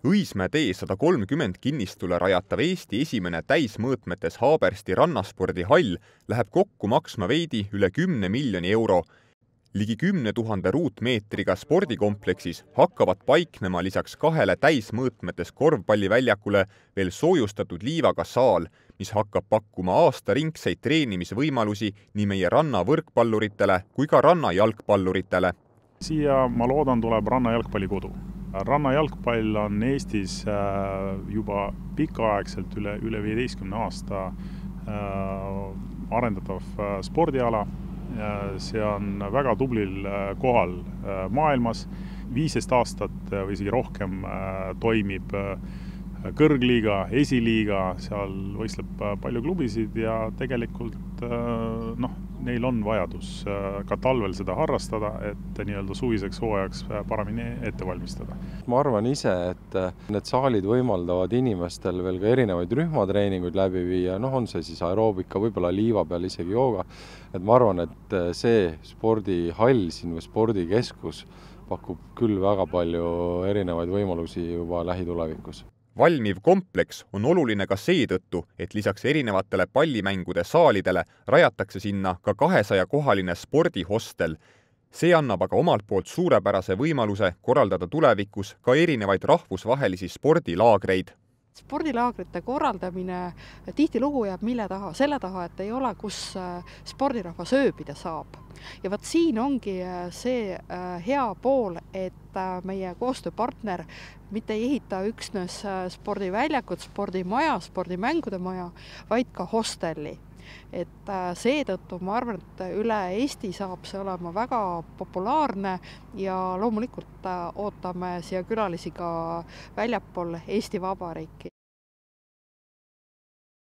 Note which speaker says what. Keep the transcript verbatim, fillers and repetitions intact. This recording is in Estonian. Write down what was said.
Speaker 1: Õismäe tee sada kolmkümmend kinnistule rajatav Eesti esimene täismõõtmetes Haabersti rannasspordihall läheb kokku maksma veidi üle kümne miljoni euro. Ligi kümne tuhande ruutmeetriga spordikompleksis hakkavad paiknema lisaks kahele täismõõtmetes korvpalliväljakule veel soojustatud liivaga saal, mis hakkab pakkuma aastaringseid treenimisvõimalusi nii meie ranna võrkpalluritele kui ka ranna jalgpalluritele.
Speaker 2: Siia, ma loodan, tuleb ranna jalgpallikodu. Ranna jalgpall on Eestis juba pikaaegselt üle, üle viieteistkümne aasta arendatav spordiala. See on väga tublil kohal maailmas. viisteist aastat või isegi rohkem toimib kõrgliiga, esiliiga, seal võistleb palju klubisid ja tegelikult noh, neil on vajadus ka talvel seda harrastada, et nii-öelda suviseks hooajaks paremini ette valmistada.
Speaker 3: Ma arvan ise, et need saalid võimaldavad inimestel veel ka erinevaid rühmatreeninguid läbi viia, noh on see siis aeroobika, võib-olla liiva peal isegi jooga. Et ma arvan, et see spordihall siin või spordikeskus pakub küll väga palju erinevaid võimalusi juba lähitulevikus.
Speaker 1: Valmiv kompleks on oluline ka seetõttu, et lisaks erinevatele pallimängude saalidele rajatakse sinna ka kahesaja kohaline spordihostel. See annab aga omalt poolt suurepärase võimaluse korraldada tulevikus ka erinevaid rahvusvahelisi spordilaagreid.
Speaker 4: Spordilaagrite korraldamine tihtilugu jääb mille taha, selle taha, et ei ole, kus spordirahvas ööbida saab. Ja vaat siin ongi see hea pool, et meie koostööpartner mitte ei ehita üksnes spordiväljakut, spordimaja, spordimängude maja, vaid ka hostelli. Et seetõttu ma arvan, et üle Eesti saab see olema väga populaarne ja loomulikult ootame siia külalisi ka väljapool Eesti Vabariiki.